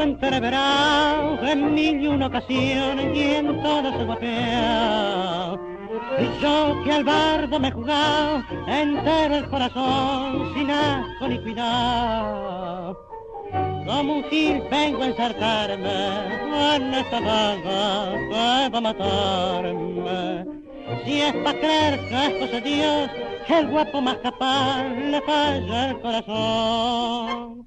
entreverado en mil y una ocasiones y en todas se guapea. Y yo que al bardo me he jugado entero el corazón sin asco ni cuidado. Como un gil vengo a ensartarme en esta vaga que va a matarme. Si es pa' creer que es cosa de Dios, el guapo más capaz le falla el corazón.